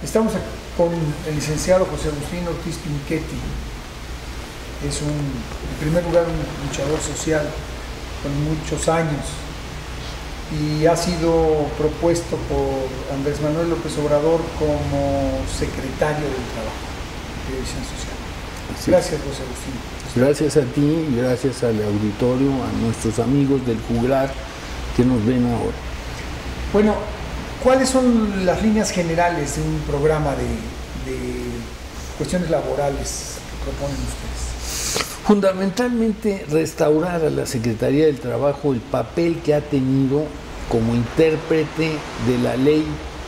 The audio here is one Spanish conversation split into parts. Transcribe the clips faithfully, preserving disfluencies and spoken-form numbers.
Estamos con el licenciado José Agustín Ortiz Pinchetti. Es un, en primer lugar un luchador social con muchos años y ha sido propuesto por Andrés Manuel López Obrador como secretario del Trabajo de Previsión Social. Sí. Gracias, José Agustín. Gracias a ti y gracias al auditorio, a nuestros amigos del Juglar que nos ven ahora. Bueno, ¿cuáles son las líneas generales de un programa de, de cuestiones laborales que proponen ustedes? Fundamentalmente, restaurar a la Secretaría del Trabajo el papel que ha tenido como intérprete de la ley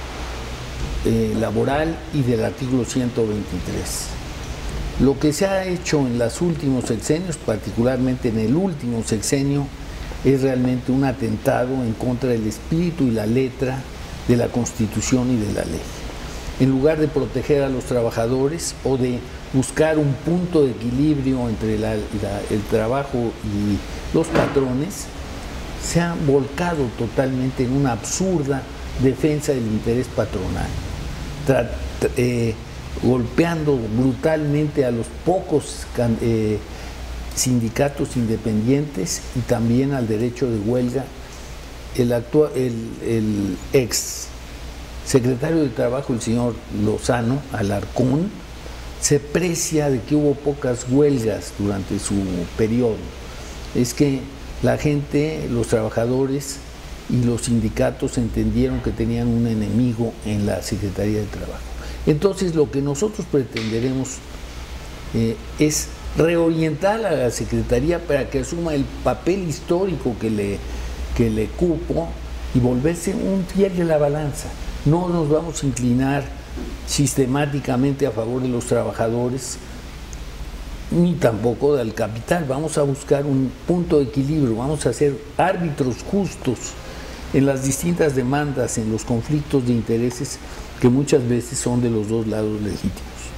eh, laboral y del artículo ciento veintitrés. Lo que se ha hecho en los últimos sexenios, particularmente en el último sexenio, es realmente un atentado en contra del espíritu y la letra de la Constitución y de la ley. En lugar de proteger a los trabajadores o de buscar un punto de equilibrio entre la, la, el trabajo y los patrones, se ha volcado totalmente en una absurda defensa del interés patronal, tra, eh, golpeando brutalmente a los pocos eh, sindicatos independientes y también al derecho de huelga. El, actual, el, el ex secretario de Trabajo, el señor Lozano Alarcón, se precia de que hubo pocas huelgas durante su periodo. Es que la gente, los trabajadores y los sindicatos entendieron que tenían un enemigo en la Secretaría de Trabajo. Entonces, lo que nosotros pretenderemos eh, es reorientar a la Secretaría para que asuma el papel histórico que le, que le cupo y volverse un fiel de la balanza. No nos vamos a inclinar sistemáticamente a favor de los trabajadores ni tampoco del capital. Vamos a buscar un punto de equilibrio, vamos a ser árbitros justos en las distintas demandas, en los conflictos de intereses que muchas veces son de los dos lados legítimos.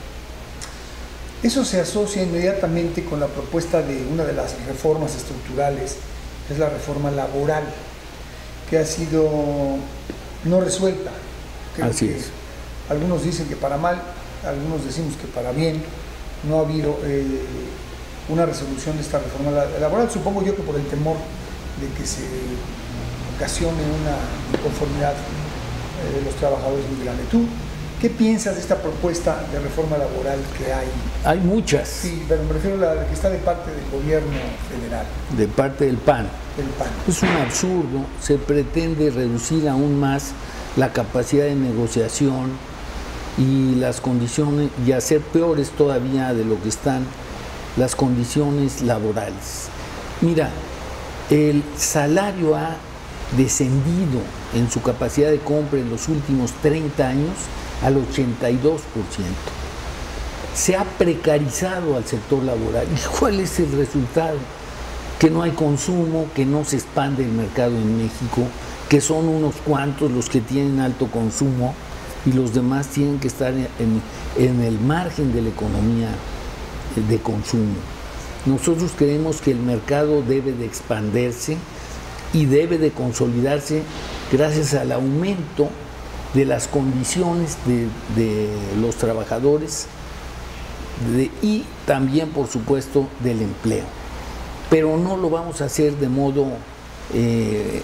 Eso se asocia inmediatamente con la propuesta de una de las reformas estructurales, que es la reforma laboral, que ha sido no resuelta. Creo Así que es. Algunos dicen que para mal, algunos decimos que para bien. No ha habido eh, una resolución de esta reforma laboral, supongo yo que por el temor de que se ocasione una inconformidad eh, de los trabajadores muy grande. ¿Tú qué piensas de esta propuesta de reforma laboral que hay? Hay muchas. Sí, pero me refiero a la que está de parte del gobierno federal. De parte del P A N. Del P A N. Es un absurdo, se pretende reducir aún más la capacidad de negociación y las condiciones, y hacer peores todavía de lo que están las condiciones laborales. Mira, el salario ha descendido en su capacidad de compra en los últimos treinta años al ochenta y dos por ciento. Se ha precarizado al sector laboral. ¿Y cuál es el resultado? Que no hay consumo, que no se expande el mercado en México, que son unos cuantos los que tienen alto consumo y los demás tienen que estar en, en el margen de la economía de consumo. Nosotros creemos que el mercado debe de expandirse y debe de consolidarse gracias al aumento de las condiciones de, de los trabajadores de, y también, por supuesto, del empleo. Pero no lo vamos a hacer de modo eh,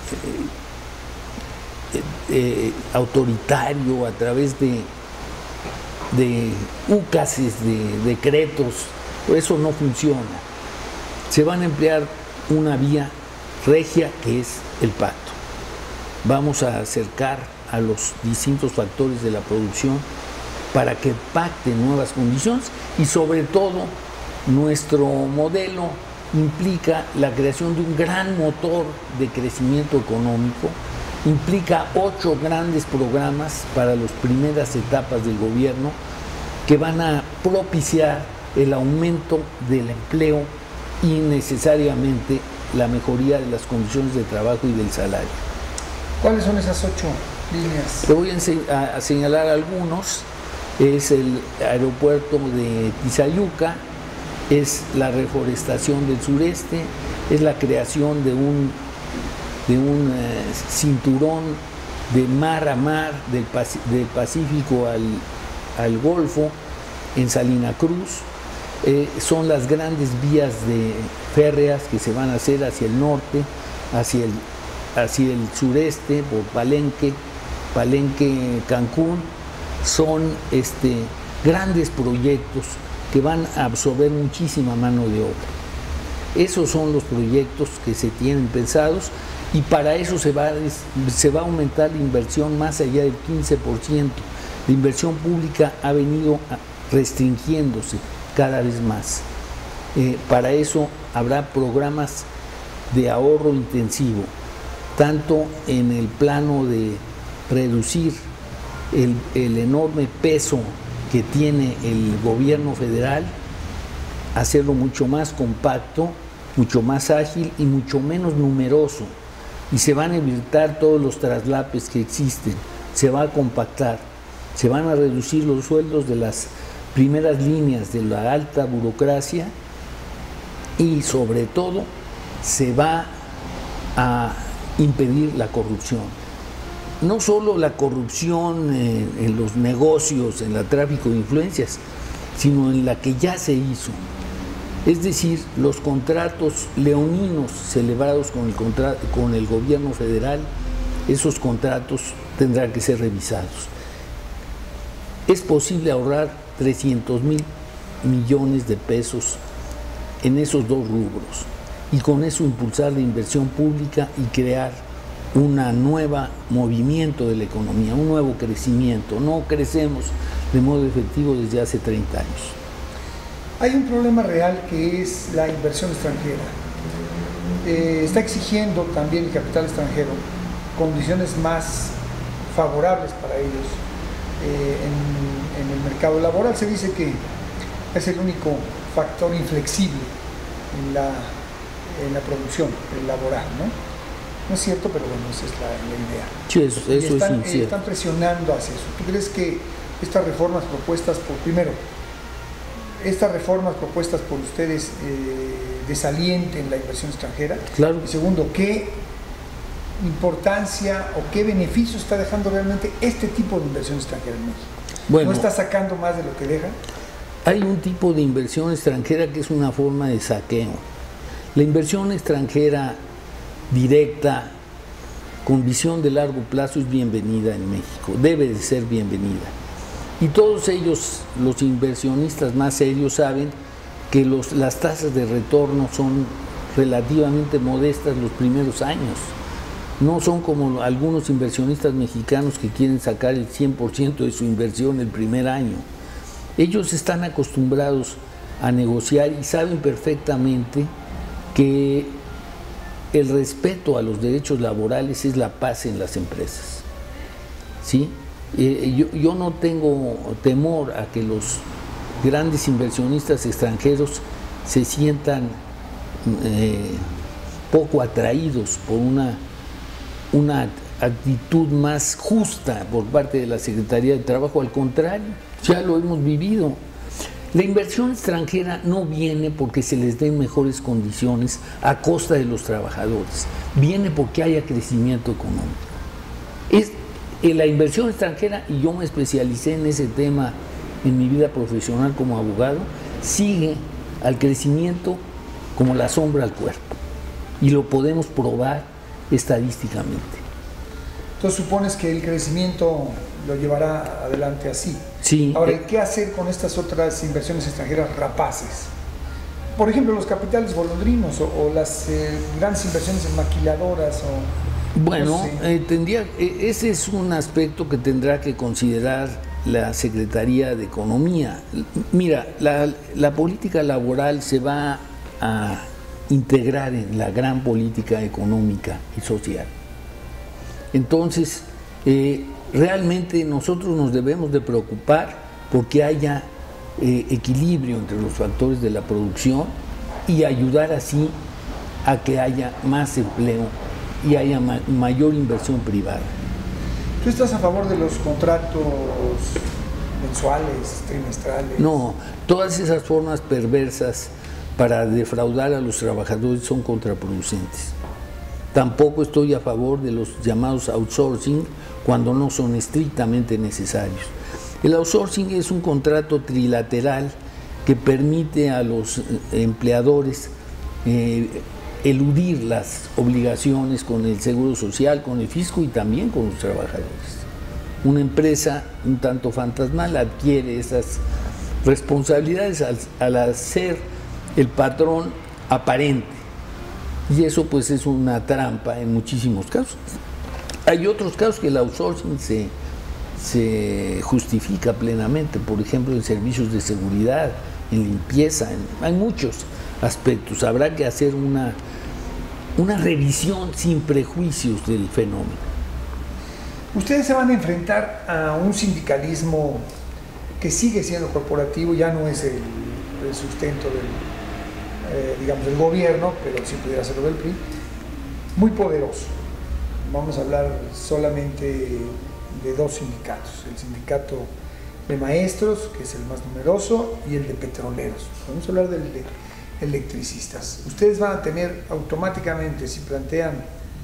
Eh, eh, autoritario, a través de, de ucases, de decretos. Eso no funciona. Se van a emplear una vía regia que es el pacto. Vamos a acercar a los distintos factores de la producción para que pacten nuevas condiciones y sobre todo nuestro modelo implica la creación de un gran motor de crecimiento económico. Implica ocho grandes programas para las primeras etapas del gobierno que van a propiciar el aumento del empleo y necesariamente la mejoría de las condiciones de trabajo y del salario. ¿Cuáles son esas ocho líneas? Te voy a, a señalar algunos. Es el aeropuerto de Tizayuca, es la reforestación del sureste, es la creación de un de un eh, cinturón de mar a mar del, del Pacífico al, al Golfo, en Salina Cruz. Eh, son las grandes vías de férreas que se van a hacer hacia el norte, hacia el, hacia el sureste, por Palenque, Palenque, Cancún. Son este, grandes proyectos que van a absorber muchísima mano de obra. Esos son los proyectos que se tienen pensados, y para eso se va, se va a aumentar la inversión más allá del quince por ciento. La inversión pública ha venido restringiéndose cada vez más. Eh, para eso habrá programas de ahorro intensivo, tanto en el plano de reducir el, el enorme peso que tiene el gobierno federal, hacerlo mucho más compacto, mucho más ágil y mucho menos numeroso. Y se van a evitar todos los traslapes que existen, se va a compactar, se van a reducir los sueldos de las primeras líneas de la alta burocracia, y sobre todo se va a impedir la corrupción. No solo la corrupción en, en los negocios, en el tráfico de influencias, sino en la que ya se hizo. Es decir, los contratos leoninos celebrados con el, contra con el gobierno federal, esos contratos tendrán que ser revisados. Es posible ahorrar trescientos mil millones de pesos en esos dos rubros, y con eso impulsar la inversión pública y crear un nuevo movimiento de la economía, un nuevo crecimiento. No crecemos de modo efectivo desde hace treinta años. Hay un problema real que es la inversión extranjera. Eh, está exigiendo también el capital extranjero condiciones más favorables para ellos eh, en, en el mercado laboral. Se dice que es el único factor inflexible en la, en la producción laboral, ¿no? No es cierto, pero bueno, esa es la, la idea. Sí, eso, eso están, es incierto. Eh, están presionando hacia eso. ¿Tú crees que estas reformas propuestas por, primero, estas reformas propuestas por ustedes eh, desalienten la inversión extranjera? Claro. Y segundo, ¿qué importancia o qué beneficio está dejando realmente este tipo de inversión extranjera en México? Bueno, ¿no está sacando más de lo que deja? Hay un tipo de inversión extranjera que es una forma de saqueo. La inversión extranjera directa, con visión de largo plazo, es bienvenida en México, debe de ser bienvenida. Y todos ellos, los inversionistas más serios, saben que los, las tasas de retorno son relativamente modestas los primeros años. No son como algunos inversionistas mexicanos que quieren sacar el cien por ciento de su inversión el primer año. Ellos están acostumbrados a negociar y saben perfectamente que el respeto a los derechos laborales es la paz en las empresas. ¿Sí? Eh, yo, yo no tengo temor a que los grandes inversionistas extranjeros se sientan eh, poco atraídos por una, una actitud más justa por parte de la Secretaría de Trabajo. Al contrario, ya lo hemos vivido. La inversión extranjera no viene porque se les den mejores condiciones a costa de los trabajadores, viene porque haya crecimiento económico. Es en la inversión extranjera, y yo me especialicé en ese tema en mi vida profesional como abogado, sigue al crecimiento como la sombra al cuerpo, y lo podemos probar estadísticamente. Entonces supones que el crecimiento lo llevará adelante así. Sí. Ahora, eh, ¿qué hacer con estas otras inversiones extranjeras rapaces? Por ejemplo, los capitales golondrinos o, o las eh, grandes inversiones en maquiladoras o... Bueno, no sé. eh, tendría, eh, ese es un aspecto que tendrá que considerar la Secretaría de Economía. Mira, la, la política laboral se va a integrar en la gran política económica y social. Entonces, eh, realmente nosotros nos debemos de preocupar porque haya eh, equilibrio entre los factores de la producción y ayudar así a que haya más empleo y haya ma mayor inversión privada. ¿Tú estás a favor de los contratos mensuales, trimestrales? No, todas esas formas perversas para defraudar a los trabajadores son contraproducentes. Tampoco estoy a favor de los llamados outsourcing cuando no son estrictamente necesarios. El outsourcing es un contrato trilateral que permite a los empleadores eh, eludir las obligaciones con el Seguro Social, con el fisco y también con los trabajadores. Una empresa un tanto fantasmal adquiere esas responsabilidades al, al hacer el patrón aparente, y eso pues es una trampa en muchísimos casos. Hay otros casos que el outsourcing se, se justifica plenamente, por ejemplo en servicios de seguridad, en limpieza, en, hay muchos aspectos. Habrá que hacer una, una revisión sin prejuicios del fenómeno. Ustedes se van a enfrentar a un sindicalismo que sigue siendo corporativo, ya no es el, el sustento del, eh, digamos, del gobierno, pero sí pudiera serlo del P R I, muy poderoso. Vamos a hablar solamente de dos sindicatos, el sindicato de maestros, que es el más numeroso, y el de petroleros. Vamos a hablar del de electricistas. Ustedes van a tener automáticamente, si plantean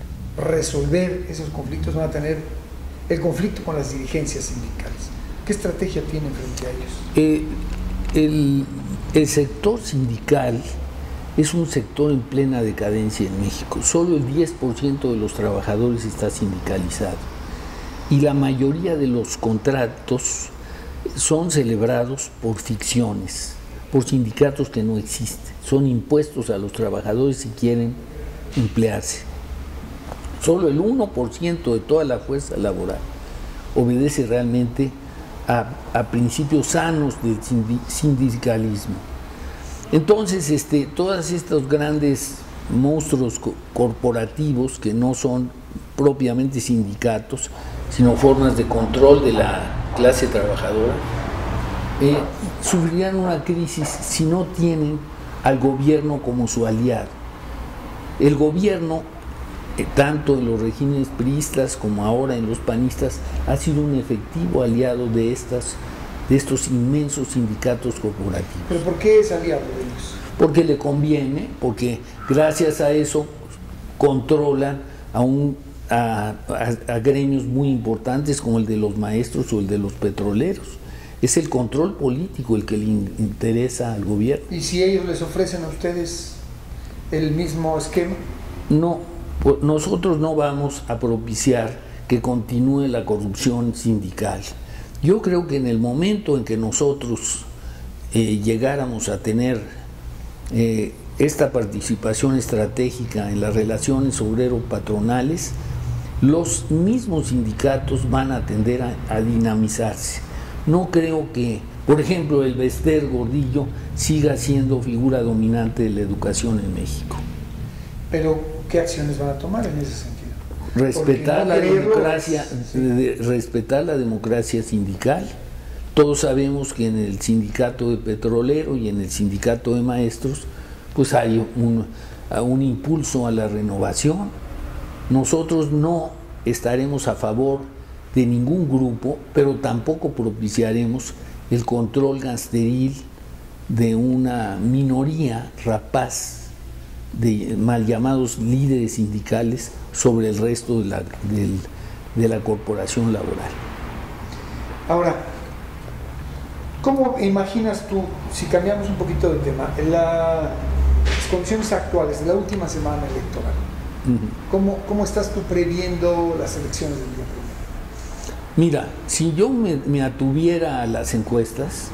resolver esos conflictos, van a tener el conflicto con las dirigencias sindicales. ¿Qué estrategia tienen frente a ellos? Eh, el, el sector sindical es un sector en plena decadencia en México. Solo el diez por ciento de los trabajadores está sindicalizado y la mayoría de los contratos son celebrados por ficciones, por sindicatos que no existen. Son impuestos a los trabajadores si quieren emplearse. Solo el uno por ciento de toda la fuerza laboral obedece realmente a, a principios sanos del sindicalismo. Entonces, este, todos estos grandes monstruos co corporativos que no son propiamente sindicatos, sino formas de control de la clase trabajadora, eh, sufrirán una crisis si no tienen al gobierno como su aliado. El gobierno, eh, tanto en los regímenes priistas como ahora en los panistas, ha sido un efectivo aliado de estas de estos inmensos sindicatos corporativos. ¿Pero por qué es aliado de ellos? Porque le conviene, porque gracias a eso controlan a, un, a, a, a gremios muy importantes como el de los maestros o el de los petroleros. Es el control político el que le interesa al gobierno. ¿Y si ellos les ofrecen a ustedes el mismo esquema? No, pues nosotros no vamos a propiciar que continúe la corrupción sindical. Yo creo que en el momento en que nosotros eh, llegáramos a tener eh, esta participación estratégica en las relaciones obrero-patronales, los mismos sindicatos van a tender a, a dinamizarse. No creo que, por ejemplo, el Bester Gordillo siga siendo figura dominante de la educación en México. Pero, ¿qué acciones van a tomar en ese sentido? Respetar la democracia, de, respetar la democracia sindical. Todos sabemos que en el sindicato de petrolero y en el sindicato de maestros pues hay un, un impulso a la renovación. Nosotros no estaremos a favor de ningún grupo, pero tampoco propiciaremos el control gangsteril de una minoría rapaz de mal llamados líderes sindicales sobre el resto de la, del, de la corporación laboral. Ahora, ¿cómo imaginas tú, si cambiamos un poquito de tema, la, las condiciones actuales de la última semana electoral, uh-huh. ¿cómo, ¿cómo estás tú previendo las elecciones del día primero? Mira, si yo me, me atuviera a las encuestas,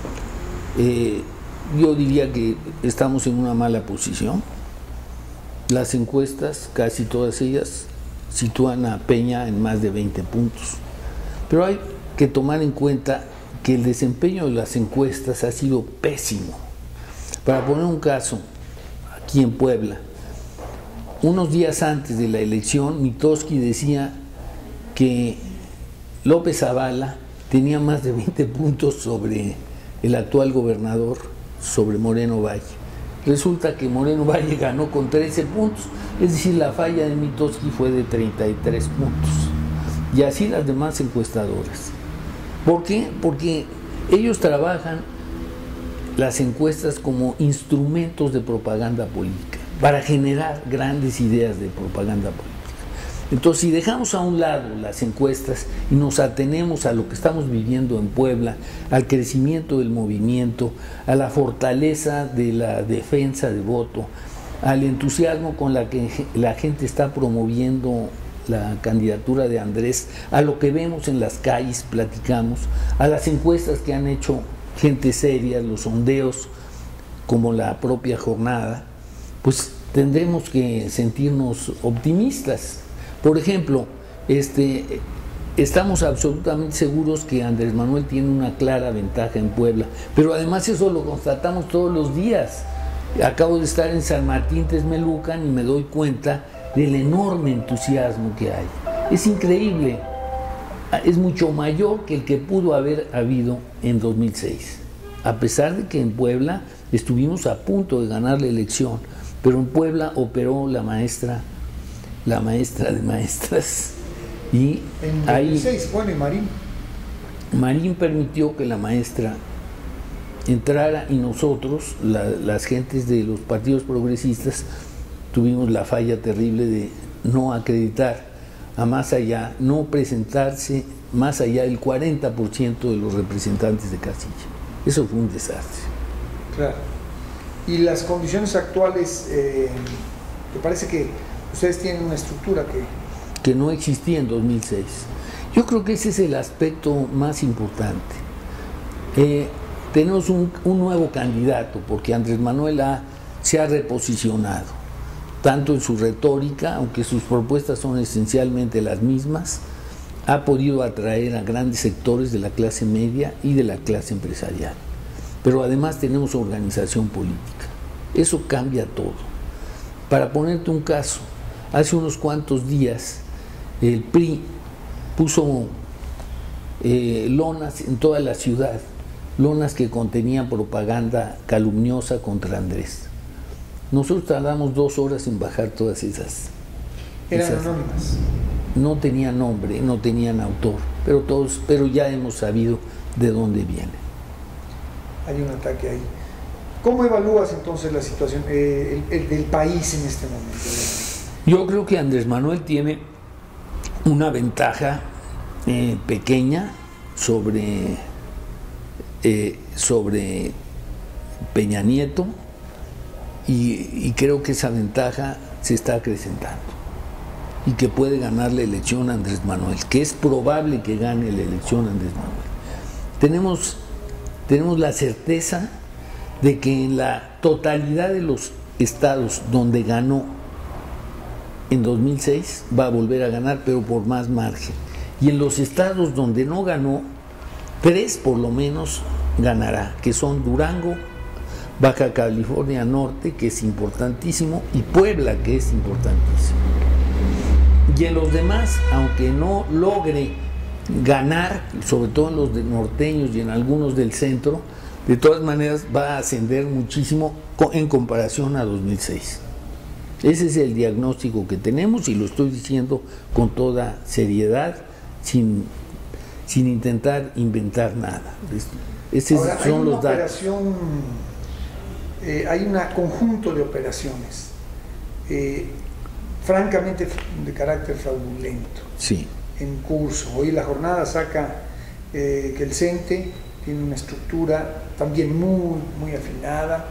eh, yo diría que estamos en una mala posición. Las encuestas, casi todas ellas, sitúan a Peña en más de veinte puntos. Pero hay que tomar en cuenta que el desempeño de las encuestas ha sido pésimo. Para poner un caso, aquí en Puebla, unos días antes de la elección, Mitofsky decía que López Zavala tenía más de veinte puntos sobre el actual gobernador, sobre Moreno Valle. Resulta que Moreno Valle ganó con trece puntos, es decir, la falla de Mitofsky fue de treinta y tres puntos. Y así las demás encuestadoras. ¿Por qué? Porque ellos trabajan las encuestas como instrumentos de propaganda política, para generar grandes ideas de propaganda política. Entonces, si dejamos a un lado las encuestas y nos atenemos a lo que estamos viviendo en Puebla, al crecimiento del movimiento, a la fortaleza de la defensa de voto, al entusiasmo con la que la gente está promoviendo la candidatura de Andrés, a lo que vemos en las calles, platicamos, a las encuestas que han hecho gente seria, los sondeos como la propia jornada, pues tendremos que sentirnos optimistas. Por ejemplo, este, estamos absolutamente seguros que Andrés Manuel tiene una clara ventaja en Puebla, pero además eso lo constatamos todos los días. Acabo de estar en San Martín Texmelucan y me doy cuenta del enorme entusiasmo que hay. Es increíble, es mucho mayor que el que pudo haber habido en dos mil seis, a pesar de que en Puebla estuvimos a punto de ganar la elección, pero en Puebla operó la maestra, la maestra de maestras, y en ahí dos mil seis, bueno, y Marín. Marín permitió que la maestra entrara y nosotros, la, las gentes de los partidos progresistas, tuvimos la falla terrible de no acreditar a más allá, no presentarse más allá del cuarenta por ciento de los representantes de casilla. Eso fue un desastre. Claro. Y las condiciones actuales, eh, ¿te parece que ustedes tienen una estructura que... que no existía en dos mil seis? Yo creo que ese es el aspecto más importante. Eh, tenemos un, un nuevo candidato, porque Andrés Manuel ha, se ha reposicionado, tanto en su retórica, aunque sus propuestas son esencialmente las mismas, ha podido atraer a grandes sectores de la clase media y de la clase empresarial. Pero además tenemos organización política. Eso cambia todo. Para ponerte un caso, hace unos cuantos días el P R I puso eh, lonas en toda la ciudad, lonas que contenían propaganda calumniosa contra Andrés. Nosotros tardamos dos horas en bajar todas esas. Eran esas, anónimas. No tenían nombre, no tenían autor, pero todos, pero ya hemos sabido de dónde viene. Hay un ataque ahí. ¿Cómo evalúas entonces la situación eh, el, el del país en este momento? Yo creo que Andrés Manuel tiene una ventaja eh, pequeña sobre, eh, sobre Peña Nieto, y, y creo que esa ventaja se está acrecentando y que puede ganar la elección Andrés Manuel, que es probable que gane la elección Andrés Manuel. Tenemos, tenemos la certeza de que en la totalidad de los estados donde ganó en dos mil seis va a volver a ganar, pero por más margen. Y en los estados donde no ganó, tres por lo menos ganará, que son Durango, Baja California Norte, que es importantísimo, y Puebla, que es importantísimo. Y en los demás, aunque no logre ganar, sobre todo en los de norteños y en algunos del centro, de todas maneras va a ascender muchísimo en comparación a dos mil seis. Ese es el diagnóstico que tenemos y lo estoy diciendo con toda seriedad, sin, sin intentar inventar nada. Esos Ahora, son hay una los datos. operación, eh, hay un conjunto de operaciones, eh, francamente de carácter fraudulento, Sí. en curso. Hoy la jornada saca eh, que el CENTE tiene una estructura también muy, muy afinada,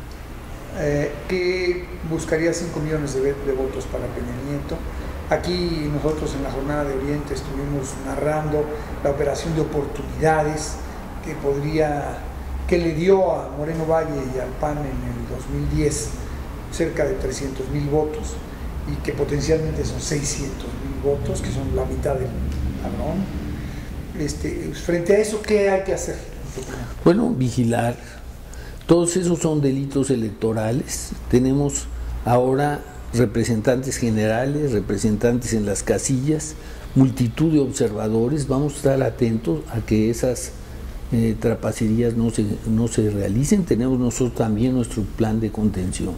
eh, que buscaría cinco millones de, de votos para Peña Nieto. Aquí nosotros en la jornada de Oriente estuvimos narrando la operación de oportunidades que podría, que le dio a Moreno Valle y al P A N en el dos mil diez cerca de trescientos mil votos, y que potencialmente son seiscientos mil votos, que son la mitad del padrón. Este, frente a eso, ¿qué hay que hacer? Bueno, vigilar. Todos esos son delitos electorales. Tenemos ahora representantes generales, representantes en las casillas, multitud de observadores. Vamos a estar atentos a que esas eh, trapacerías no se, no se realicen. Tenemos nosotros también nuestro plan de contención.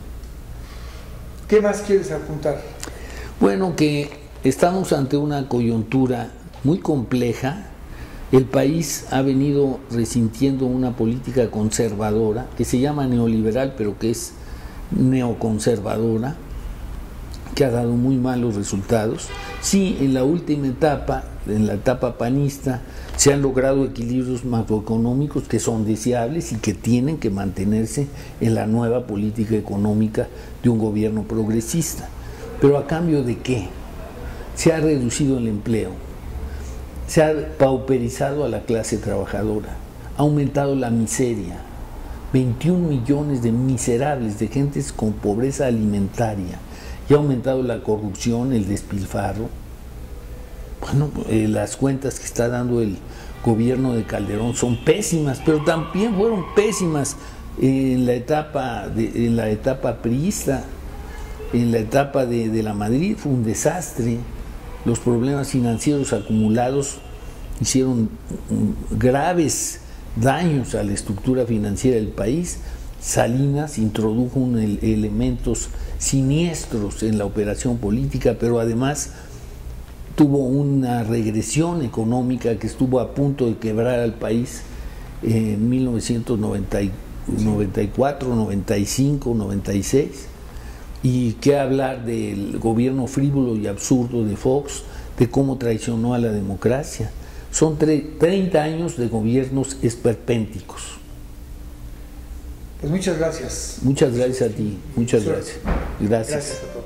¿Qué más quieres apuntar? Bueno, que estamos ante una coyuntura muy compleja. El país ha venido resintiendo una política conservadora, que se llama neoliberal, pero que es neoconservadora, que ha dado muy malos resultados. Sí, en la última etapa, en la etapa panista, se han logrado equilibrios macroeconómicos que son deseables y que tienen que mantenerse en la nueva política económica de un gobierno progresista. Pero ¿a cambio de qué? Se ha reducido el empleo, se ha pauperizado a la clase trabajadora, ha aumentado la miseria, veintiún millones de miserables, de gentes con pobreza alimentaria, y ha aumentado la corrupción, el despilfarro. Bueno, eh, las cuentas que está dando el gobierno de Calderón son pésimas, pero también fueron pésimas en la etapa, de, en la etapa priista, en la etapa de, de la Madrid, fue un desastre. Los problemas financieros acumulados hicieron graves daños a la estructura financiera del país. Salinas introdujo un, elementos siniestros en la operación política, pero además tuvo una regresión económica que estuvo a punto de quebrar al país en mil novecientos noventa y cuatro, noventa y cinco, noventa y seis. Y qué hablar del gobierno frívolo y absurdo de Fox, de cómo traicionó a la democracia. Son treinta años de gobiernos esperpénticos. Pues muchas gracias. Muchas gracias a ti, muchas gracias. Gracias. Gracias a todos.